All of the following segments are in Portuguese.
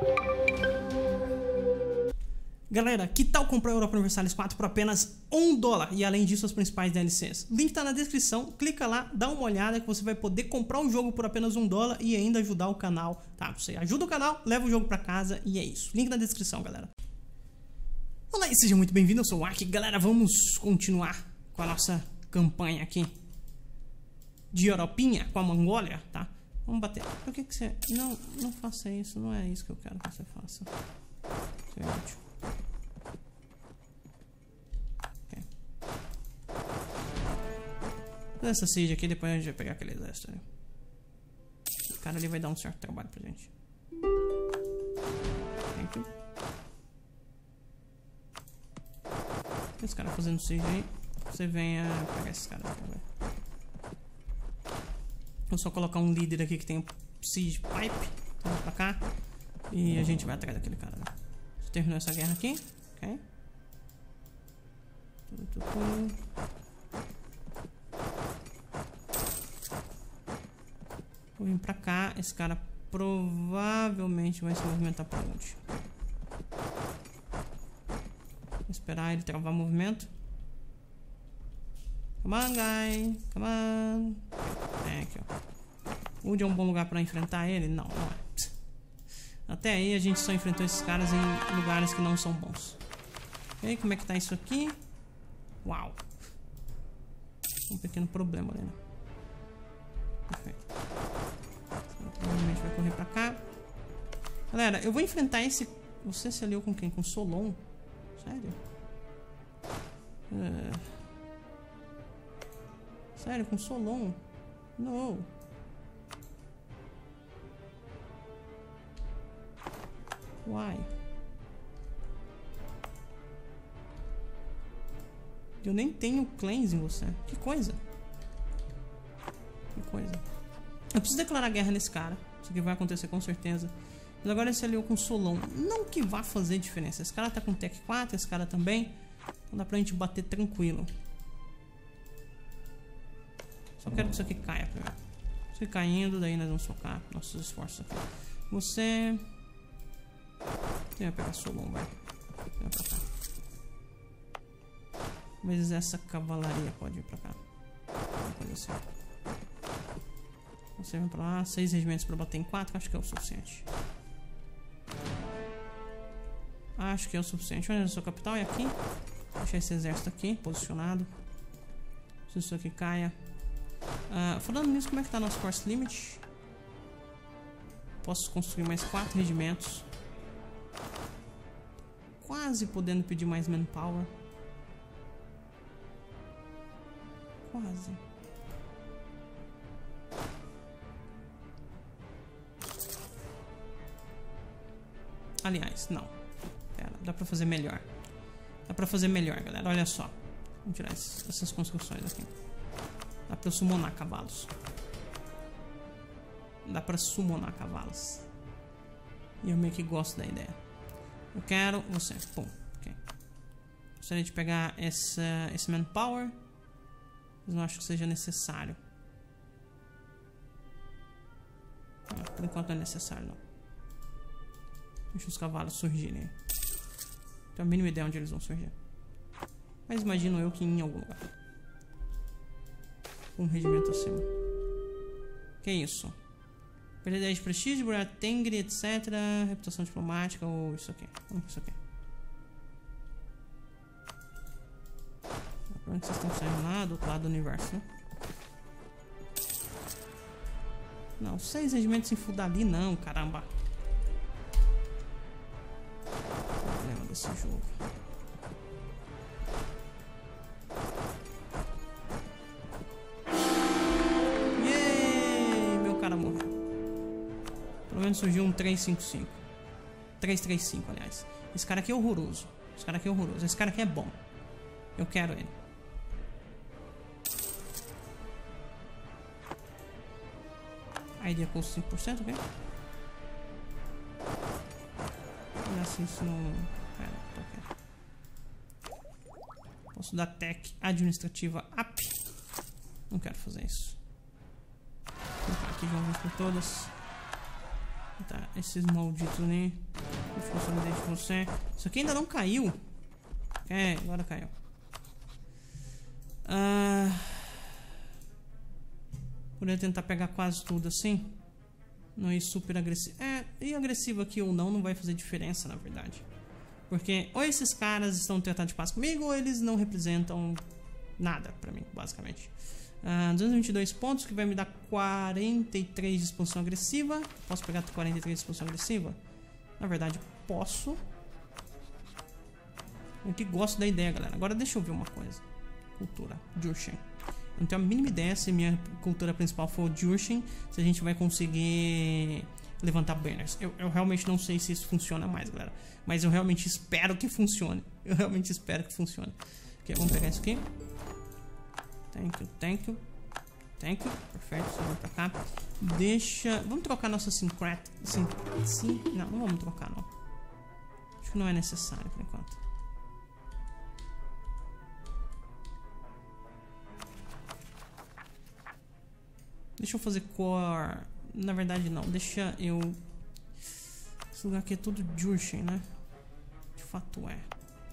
Galera, que tal comprar Europa Universalis 4 por apenas $1? E além disso, as principais DLCs. Link tá na descrição, clica lá, dá uma olhada que você vai poder comprar o jogo por apenas $1 e ainda ajudar o canal, tá? Você ajuda o canal, leva o jogo pra casa e é isso. Link na descrição, galera. Olá e seja muito bem-vindo, eu sou o Ark. Galera, vamos continuar com a nossa campanha aqui de Europinha com a Mongólia, tá? Vamos bater. Por que você... Não faça isso, não é isso que eu quero que você faça. Isso é útil. Okay. Vou essa siege aqui, depois a gente vai pegar aquele exército ali. O cara ali vai dar um certo trabalho pra gente. Thank you. Esse cara fazendo siege aí, você venha pegar esses caras aqui, velho. Vou só colocar um líder aqui que tem um siege pipe. Então pra cá. E a gente vai atrás daquele cara, né? Você terminou essa guerra aqui, ok? Vou vir pra cá. Esse cara provavelmente vai se movimentar pra onde? Vou esperar ele travar o movimento. Come on, guy. Come on. É aqui, ó. Onde é um bom lugar pra enfrentar ele? Não, não é. Até aí a gente só enfrentou esses caras em lugares que não são bons. Ok, como é que tá isso aqui? Uau. Um pequeno problema ali, né? Perfeito. Provavelmente vai correr pra cá. Galera, eu vou enfrentar esse... Você se aliou com quem? Com Solon? Sério? Sério, com Solon? Não. Why? Eu nem tenho clans em você. Que coisa. Que coisa. Eu preciso declarar guerra nesse cara. Isso aqui vai acontecer com certeza. Mas agora ele se aliou com Solon. Não que vá fazer diferença. Esse cara tá com Tech 4, esse cara também. Então dá pra gente bater tranquilo. Só quero que isso aqui caia primeiro. Isso aqui caindo, daí nós vamos focar nossos esforços aqui. Você... Vai pegar Solon, vai. Vem pra cá. Mas essa cavalaria pode ir pra cá. Assim. Você vem pra lá. 6 regimentos pra bater em 4. Acho que é o suficiente. Acho que é o suficiente. Onde é a sua capital? É aqui. Deixar esse exército aqui posicionado. Se isso aqui caia. Falando nisso, como é que tá nosso force limit? Posso construir mais 4 regimentos. Quase podendo pedir mais manpower. Quase. Aliás, não. Pera, dá pra fazer melhor. Dá pra fazer melhor, galera. Olha só. Vamos tirar essas construções aqui. Dá pra summonar cavalos. Dá pra summonar cavalos. E eu meio que gosto da ideia. Eu quero você. Pum. Ok. Gostaria de pegar esse manpower. Mas não acho que seja necessário. Por enquanto não é necessário, não. Deixa os cavalos surgirem. Não tenho a mínima ideia onde eles vão surgir. Mas imagino eu que em algum lugar. Um regimento acima. Que isso? Perder 10 de prestígio, Burar Tengri, etc. Reputação diplomática ou isso aqui. Vamos com isso aqui. Pra onde vocês estão saindo lá? Do outro lado do universo, né? Não, 6 regimentos em Fudali não, caramba. Problema desse jogo. Yay! Meu cara morreu. Pelo menos surgiu um 355. 335, aliás. Esse cara aqui é horroroso. Esse cara aqui é horroroso. Esse cara aqui é bom. Eu quero ele. A ideia custa 5%, ok? Olha se isso não... Tô ok. Posso dar tech administrativa up. Não quero fazer isso. Vou colocar aqui de uma vez por todas. Tá, esses malditos ali. Desde você. Isso aqui ainda não caiu. É, agora caiu. Poderia tentar pegar quase tudo assim. Não ir super agressivo. E agressivo aqui ou não vai fazer diferença, na verdade. Porque ou esses caras estão tratando de paz comigo, ou eles não representam nada pra mim, basicamente. 222 pontos, que vai me dar 43 de expansão agressiva. Posso pegar 43 de expansão agressiva? Na verdade, posso. Eu que gosto da ideia, galera. Agora deixa eu ver uma coisa. Cultura, Jurshin. Eu não tenho a mínima ideia se minha cultura principal for Jurshin, se a gente vai conseguir levantar banners. Eu realmente não sei se isso funciona mais, galera. Mas eu realmente espero que funcione. Eu realmente espero que funcione. Ok, vamos pegar isso aqui. Thank you. Perfeito, só vamos pra cá. Vamos trocar nossa Syncret. Não vamos trocar, não. Acho que não é necessário por enquanto. Deixa eu fazer core. Na verdade, não. Deixa eu. Esse lugar aqui é tudo Jurshin, né? De fato é.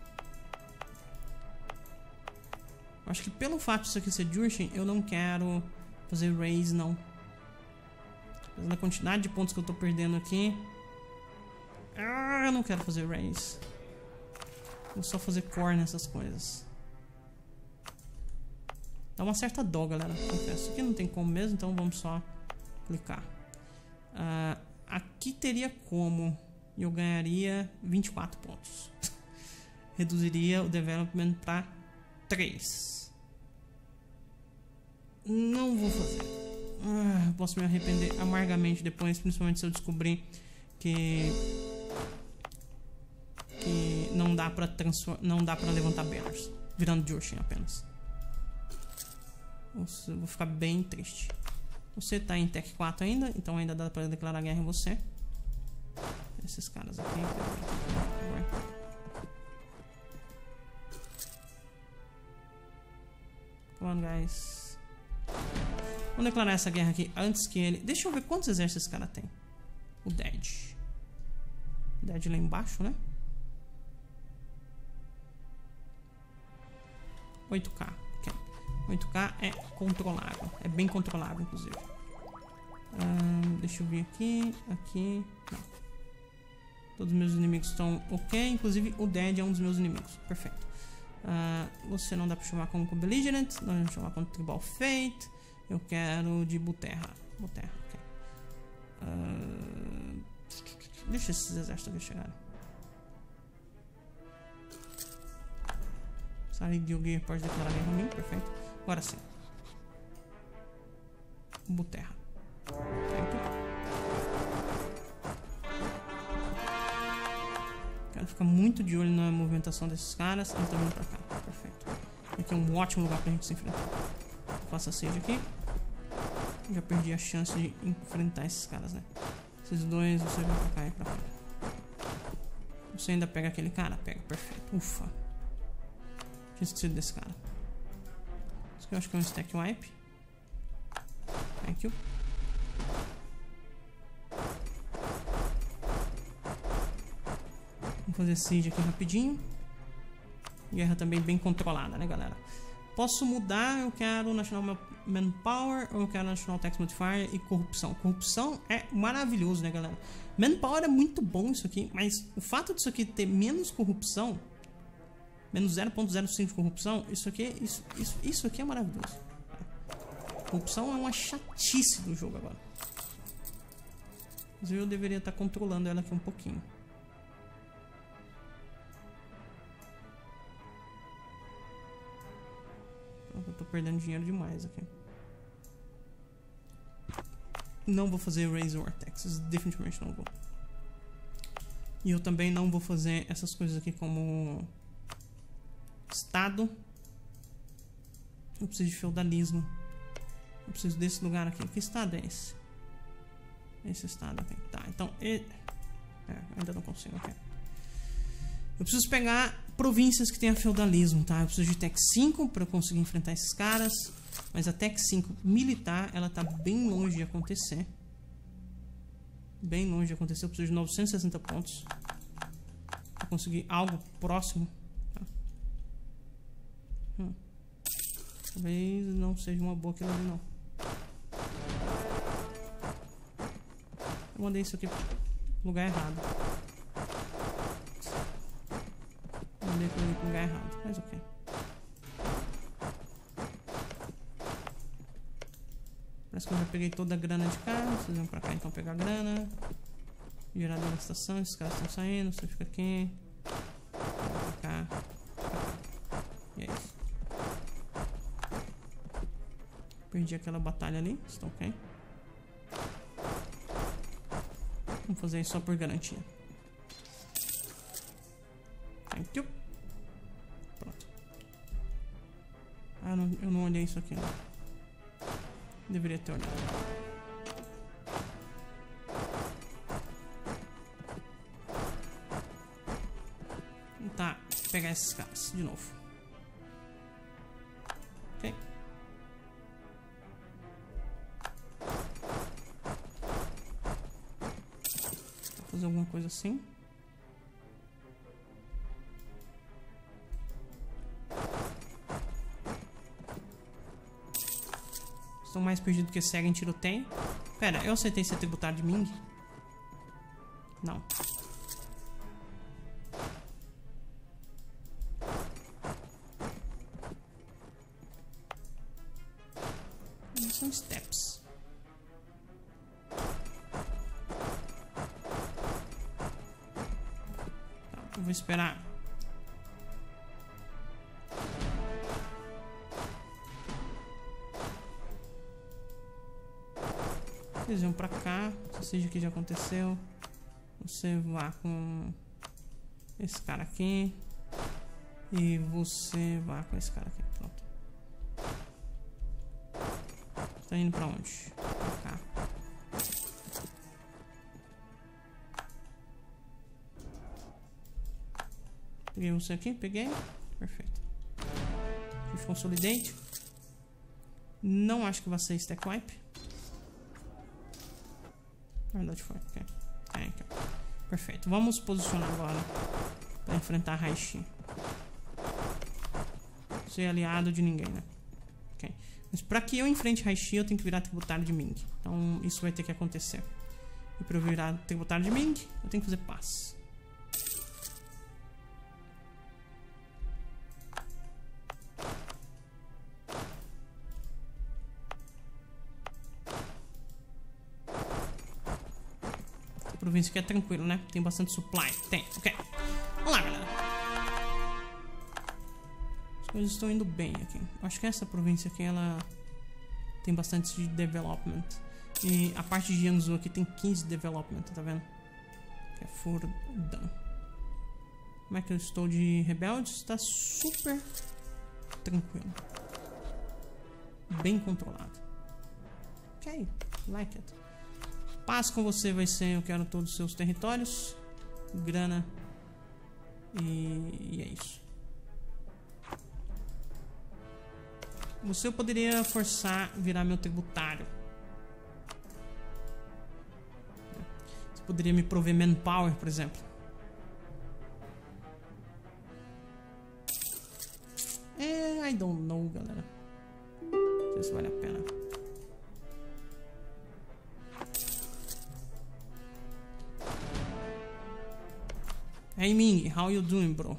Acho que pelo fato disso aqui ser Jurshin, eu não quero fazer raise, não. Apesar da quantidade de pontos que eu tô perdendo aqui. Eu não quero fazer raise. Vou só fazer core nessas coisas. Dá uma certa dó, galera. Confesso. Aqui não tem como mesmo, então vamos só clicar. Aqui teria como. E eu ganharia 24 pontos. Reduziria o development para 3. Não vou fazer. Posso me arrepender amargamente depois, principalmente se eu descobrir que não dá pra levantar banners virando Jurshin apenas. Eu vou ficar bem triste. Você tá em Tech 4 ainda, então ainda dá pra declarar guerra em você. Esses caras aqui. Come on, guys. Vamos declarar essa guerra aqui antes que ele... Deixa eu ver quantos exércitos esse cara tem. O Dead. O Dead lá embaixo, né? 8k. Okay. 8k é controlável. É bem controlável, inclusive. Deixa eu ver aqui. Aqui. Não. Todos os meus inimigos estão ok. Inclusive o Dead é um dos meus inimigos. Perfeito. Você não dá pra chamar como Belligerent. Não dá pra chamar como Tribal Fate. Eu quero de Buterra. Ok. Deixa esses exércitos aqui chegarem. Sari Gilgir pode declarar guerra em mim. Perfeito. Agora sim. Buterra. Quero ficar muito de olho na movimentação desses caras. Eles estão vindo pra cá. Perfeito. Aqui é um ótimo lugar pra gente se enfrentar. Faça siege aqui. Já perdi a chance de enfrentar esses caras, né? Esses dois, você vem pra cá e pra cá. Você ainda pega aquele cara? Pega, perfeito. Ufa. Tinha esquecido desse cara. Isso aqui eu acho que é um stack wipe. Thank you. Vamos fazer siege aqui rapidinho. Guerra também bem controlada, né, galera? Posso mudar, eu quero National Manpower ou eu quero National Tax Modifier e Corrupção. Corrupção é maravilhoso, né, galera? Manpower é muito bom isso aqui, mas o fato disso aqui ter menos corrupção, menos 0.05 de corrupção, isso aqui é maravilhoso. Corrupção é uma chatice do jogo agora. Mas eu deveria estar controlando ela aqui um pouquinho. Eu tô perdendo dinheiro demais aqui. Não vou fazer Raise War Taxes, definitivamente não vou. E eu também não vou fazer essas coisas aqui como Estado. Eu preciso de feudalismo. Eu preciso desse lugar aqui. Que estado é esse? Esse estado aqui. Tá, então... ainda não consigo aqui. Eu preciso pegar províncias que tenham feudalismo, tá? Eu preciso de Tech 5 para conseguir enfrentar esses caras. Mas a Tech 5 militar, ela tá bem longe de acontecer. bem longe de acontecer. Eu preciso de 960 pontos pra conseguir algo próximo. Tá? Talvez não seja uma boa aquilo ali, não. Eu mandei isso aqui pro lugar errado. Mandei aquilo ali pro lugar errado, mas ok. Parece que eu já peguei toda a grana de cá. Vocês vão pra cá então pegar a grana. Gerador da estação, esses caras estão saindo. Você fica aqui. Pra cá. E é isso. Perdi aquela batalha ali. Estão ok. Vamos fazer isso só por garantia. Thank you. Pronto. Ah, não, eu não olhei isso aqui, não. Deveria ter olhado. Tá, vou pegar esses caras de novo. Ok. Vou fazer alguma coisa assim. Estão mais perdidos que cego em tiroteio. Pera, eu aceitei ser tributário de Ming? Não. São steps. Tá, eu vou esperar. Vocês vão pra cá. Esse aqui já aconteceu. Você vá com esse cara aqui. E você vá com esse cara aqui. Pronto. Tá indo pra onde? Pra cá. Peguei você aqui? Peguei. Perfeito. Shift Consolidate. Não acho que vai ser Stack Wipe. Na verdade foi. Okay. Okay. Perfeito. Vamos posicionar agora para enfrentar Raishi. Ser aliado de ninguém, né? Ok. Mas para que eu enfrente Raishi, eu tenho que virar tributário de Ming. Então isso vai ter que acontecer. E para eu virar tributário de Ming, eu tenho que fazer paz. Província aqui é tranquilo, né? Tem bastante supply. Tem, ok. Vamos lá, galera. As coisas estão indo bem aqui. Acho que essa província aqui, ela tem bastante de development. E a parte de Jiangsu aqui tem 15 de development, tá vendo? Que é Furdan. Como é que eu estou de rebeldes? Tá super tranquilo. Bem controlado. Ok, like it. Paz com você vai ser, eu quero todos os seus territórios, grana e é isso. Você eu poderia forçar virar meu tributário. Você poderia me prover manpower, por exemplo. I don't know, galera. Não sei se vale a pena. Hey Ming, how you doing, bro?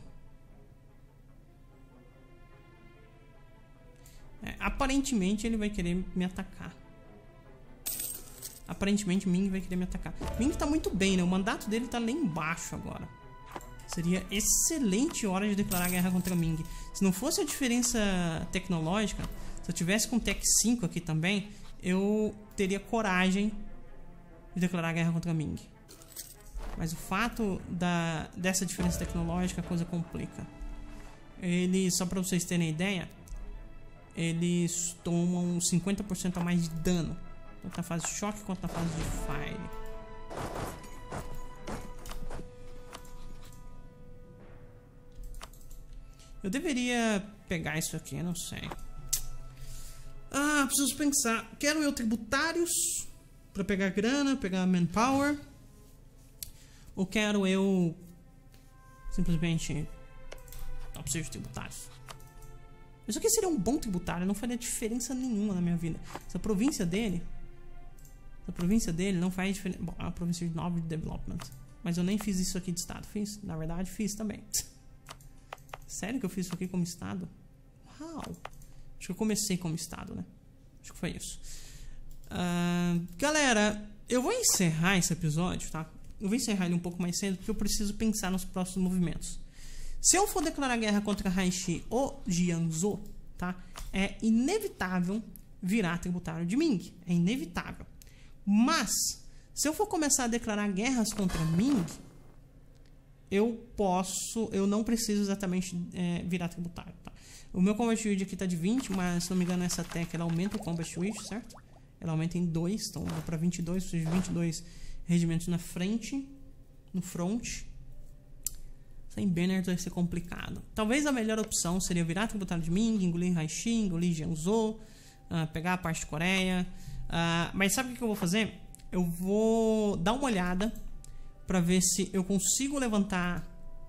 Aparentemente ele vai querer me atacar. Aparentemente Ming vai querer me atacar. Ming tá muito bem, né? O mandato dele tá lá embaixo agora. Seria excelente hora de declarar guerra contra Ming. Se não fosse a diferença tecnológica, se eu tivesse com Tech 5 aqui também, eu teria coragem de declarar guerra contra Ming. Mas o fato dessa diferença tecnológica, a coisa complica. Eles, só para vocês terem ideia, eles tomam 50% a mais de dano, tanto na fase de choque quanto na fase de fire. Eu deveria pegar isso aqui, eu não sei. Preciso pensar. Quero eu tributários para pegar grana, pegar manpower. Ou quero eu simplesmente não preciso de tributários? Isso aqui seria um bom tributário, não faria diferença nenhuma na minha vida. Essa província dele não faz diferença. Bom, é uma província de novo de development. Mas eu nem fiz isso aqui de estado. Fiz? Na verdade, fiz também. Sério que eu fiz isso aqui como estado? Uau! Acho que eu comecei como estado, né? Acho que foi isso. Galera, eu vou encerrar esse episódio, tá? Eu vou encerrar ele um pouco mais cedo porque eu preciso pensar nos próximos movimentos. Se eu for declarar guerra contra Haishi ou Jiangzhou, tá? É inevitável virar tributário de Ming. É inevitável. Mas, se eu for começar a declarar guerras contra Ming, eu não preciso exatamente virar tributário, tá? O meu Combat Yield aqui tá de 20, mas se não me engano essa tech ela aumenta o Combat Yield, certo? Ela aumenta em 2, então eu vou pra 22, preciso de 22 regimentos na frente, no front. Sem banners vai ser complicado. Talvez a melhor opção seria virar tributário de Ming, engolir Haishi, engolir Jiangzhou, pegar a parte de Coreia. Mas sabe o que eu vou fazer? Eu vou dar uma olhada para ver se eu consigo levantar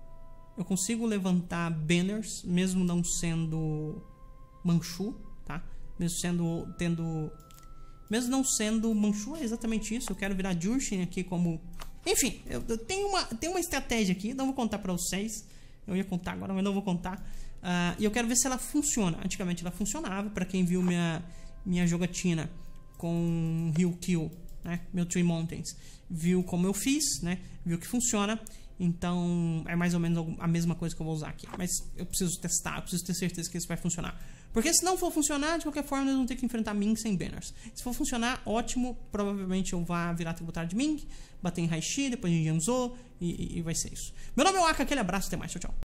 banners, mesmo não sendo Manchu, tá? Mesmo não sendo Manchu, é exatamente isso. Eu quero virar Jurshin aqui como... Enfim, eu tenho uma estratégia aqui, não vou contar para vocês. Eu ia contar agora, mas não vou contar. E eu quero ver se ela funciona. Antigamente ela funcionava, para quem viu minha jogatina com Ryukyu, né? Meu Three Mountains, viu como eu fiz, né? Viu que funciona. Então é mais ou menos a mesma coisa que eu vou usar aqui. Mas eu preciso testar, eu preciso ter certeza que isso vai funcionar. Porque se não for funcionar, de qualquer forma, nós vamos ter que enfrentar Ming sem banners. Se for funcionar, ótimo. Provavelmente eu vá virar tributário de Ming, bater em Haishi, depois em Jiangzhou e vai ser isso. Meu nome é Waka, aquele abraço, até mais, tchau, tchau.